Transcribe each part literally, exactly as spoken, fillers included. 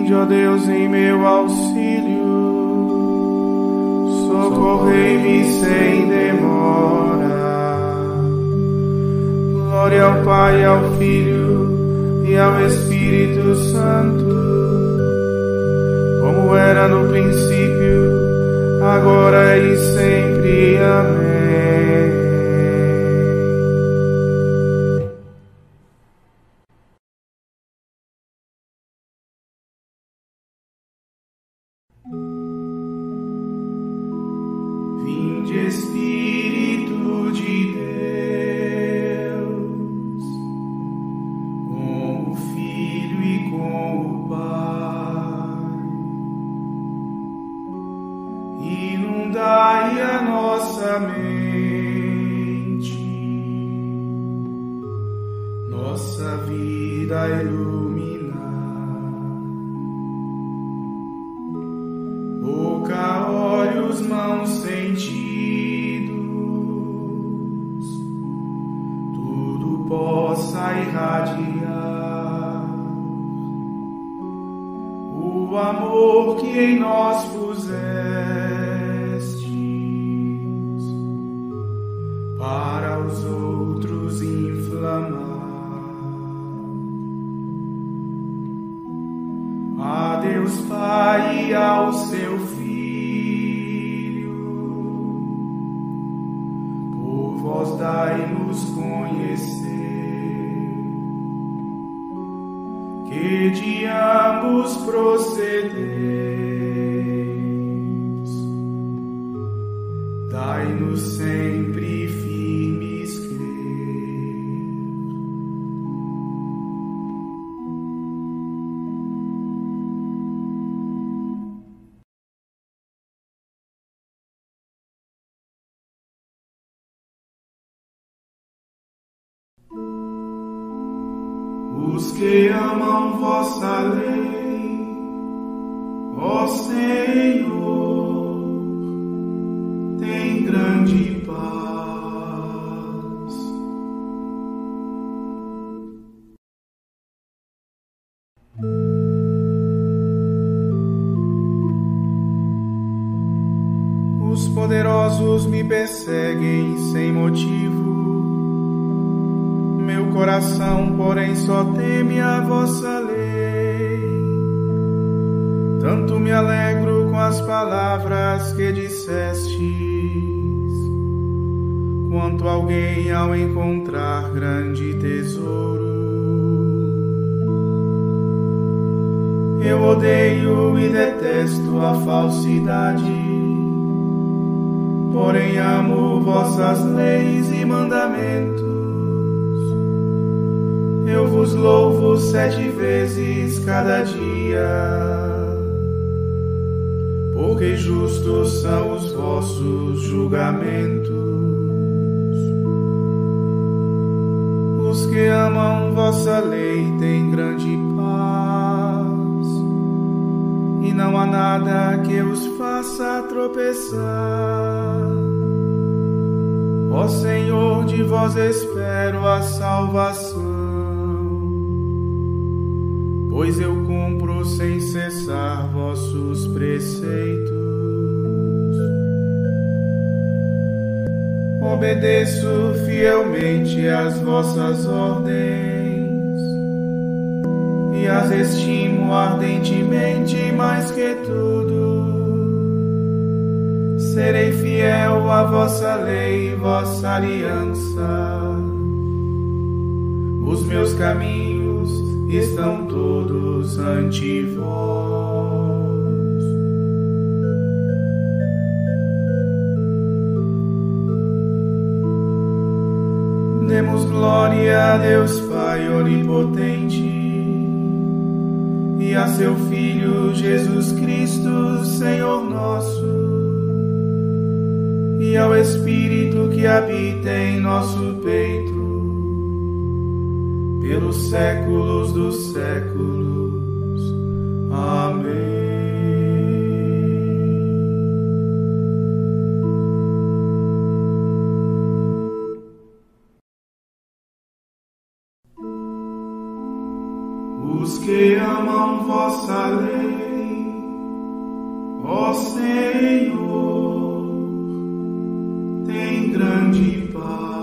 Vinde, ó Deus, em meu auxílio, socorrei-me sem demora. Glória ao Pai, ao Filho e ao Espírito Santo, como era no princípio, agora e sempre. Amém. Vinde, Espírito de Deus, com o Filho e com o Pai, inundai a nossa mente, nossa vida iluminar. Boca, olhos, mãos, sentidos, tudo possa irradiar o amor que em nós pusestes, para os outros inflamar. A Deus Pai e ao seu Filho, por vós dai-nos conhecer que de ambos procedeis. Dai-nos sempre firmes crer. Os que amam vossa lei, ó Senhor, tem grande paz. Os poderosos me perseguem sem motivo, meu coração, porém, só teme a vossa lei. Tanto me alegro com as palavras que dissestes, quanto alguém ao encontrar grande tesouro. Eu odeio e detesto a falsidade, porém amo vossas leis e mandamentos. Eu vos louvo sete vezes cada dia, porque justos são os vossos julgamentos. Os que amam vossa lei têm grande paz, e não há nada que os faça tropeçar. Ó Senhor, de vós espero a salvação, pois eu cumpro sem cessar vossos preceitos. Obedeço fielmente às vossas ordens, e as estimo ardentemente mais que tudo. Serei fiel à vossa lei e vossa aliança. Os meus caminhos estão todos ante vós. Demos glória a Deus Pai onipotente e a seu Filho Jesus Cristo, Senhor nosso, e ao Espírito que habita em nosso peito, pelos séculos dos séculos. Amém. os que amam vossa lei, ó Senhor, tem grande paz.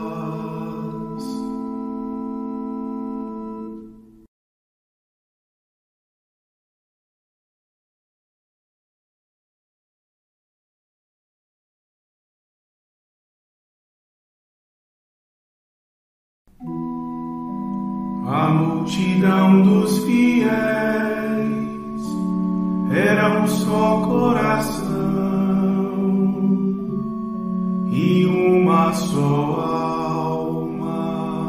A multidão dos fiéis era um só coração e uma só alma.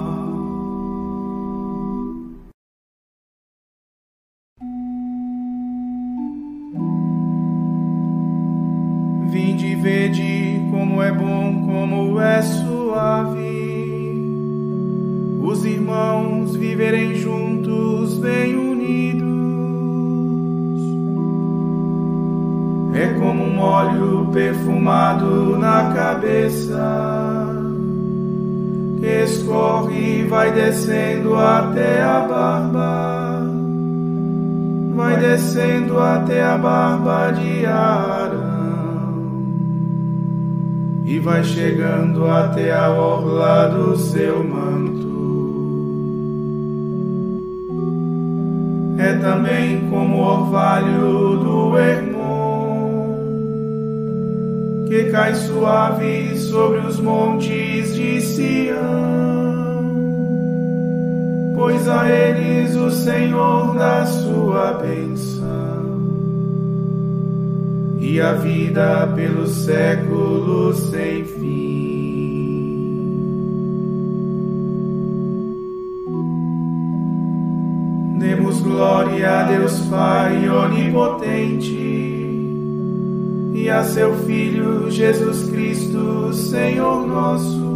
Vinde e vede como é bom, como é suave os irmãos viverem juntos, bem unidos. É como um óleo perfumado na cabeça, que escorre e vai descendo até a barba, vai descendo até a barba de Arão, e vai chegando até a orla do seu manto. É também como o orvalho do Hermon, que cai suave sobre os montes de Sião, pois a eles o Senhor dá sua bênção, e a vida pelos séculos sem fim. Demos glória a Deus Pai onipotente e a seu Filho Jesus Cristo, Senhor nosso,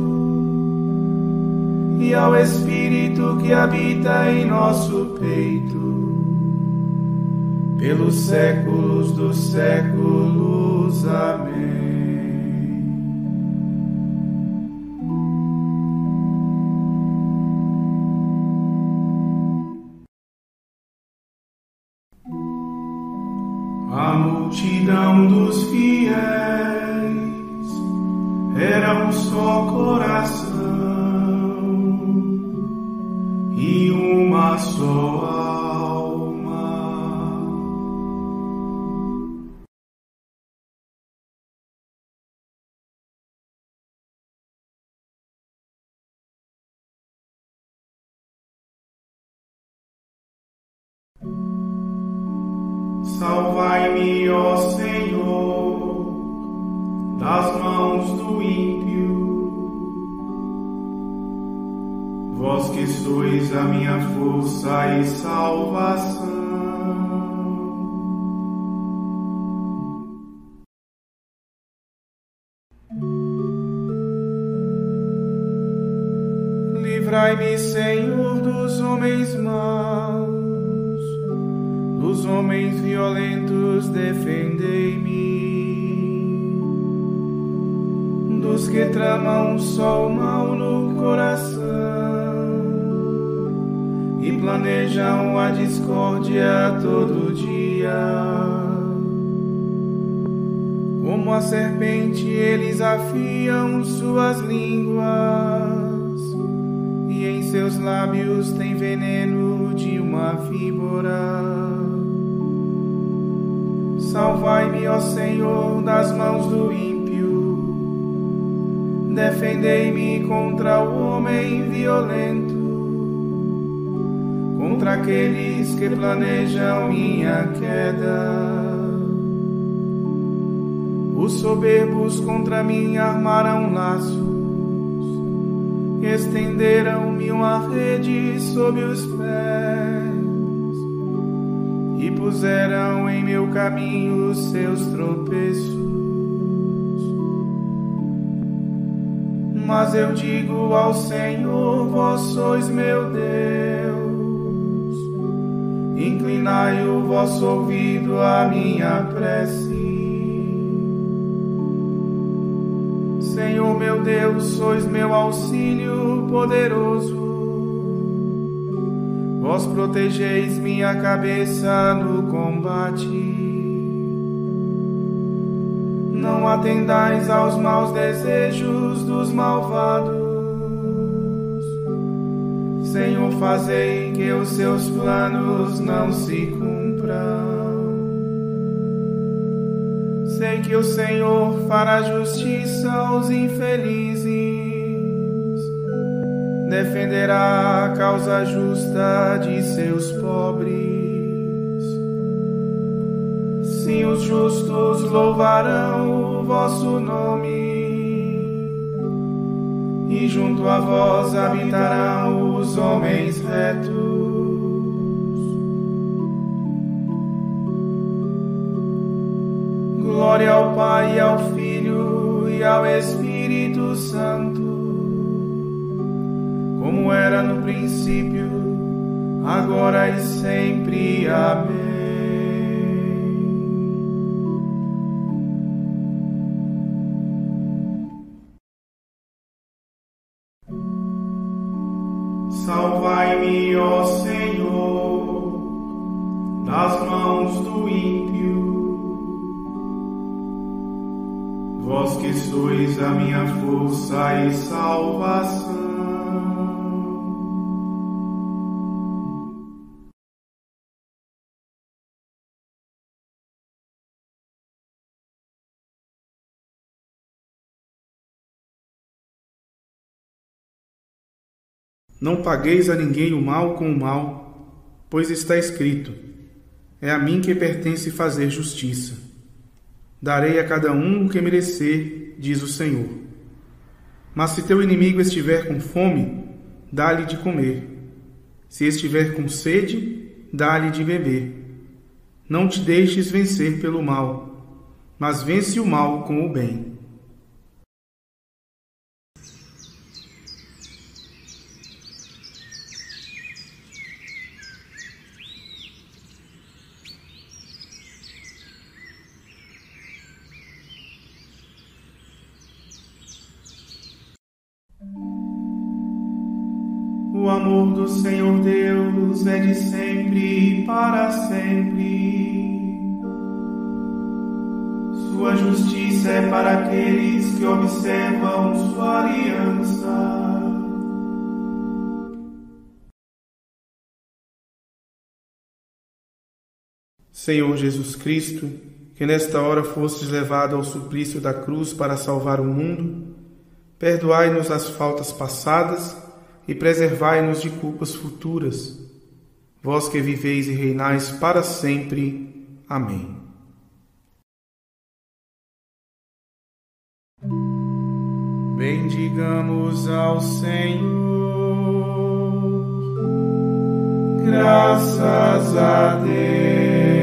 e ao Espírito que habita em nosso peito, pelos séculos dos séculos. Amém. A multidão dos fiéis era um só coração e uma só alma. Salvai-me, ó Senhor, das mãos do ímpio, vós que sois a minha força e salvação. Livrai-me, Senhor, dos homens maus, dos homens violentos defendei-me, dos que tramam só o mal no coração e planejam a discórdia todo dia. Como a serpente eles afiam suas línguas, e em seus lábios tem veneno de uma víbora. Salvai-me, ó Senhor, das mãos do ímpio, defendei-me contra o homem violento, contra aqueles que planejam minha queda. Os soberbos contra mim armaram laços, estenderam-me uma rede sob os pés, e puseram em meu caminho seus tropeços. Mas eu digo ao Senhor, vós sois meu Deus, inclinai o vosso ouvido à minha prece. Senhor meu Deus, sois meu auxílio poderoso. Vós protegeis minha cabeça no combate. Não atendais aos maus desejos dos malvados. Senhor, fazei que os seus planos não se cumpram. Sei que o Senhor fará justiça aos infelizes. Defenderá a causa justa de seus pobres. Sim, os justos louvarão o vosso nome, e junto a vós habitarão os homens retos. Glória ao Pai, e ao Filho e ao Espírito Santo, como era no princípio, agora e sempre. Amém. Salvai-me, ó Senhor, das mãos do ímpio. Vós que sois a minha força e salvação. Não pagueis a ninguém o mal com o mal, pois está escrito: é a mim que pertence fazer justiça. Darei a cada um o que merecer, diz o Senhor. Mas se teu inimigo estiver com fome, dá-lhe de comer. Se estiver com sede, dá-lhe de beber. Não te deixes vencer pelo mal, mas vence o mal com o bem. O amor do Senhor Deus é de sempre e para sempre. Sua justiça é para aqueles que observam sua aliança. Senhor Jesus Cristo, que nesta hora fostes levado ao suplício da cruz para salvar o mundo, perdoai-nos as faltas passadas e preservai-nos de culpas futuras. Vós que viveis e reinais para sempre. Amém. Bendigamos ao Senhor. Graças a Deus.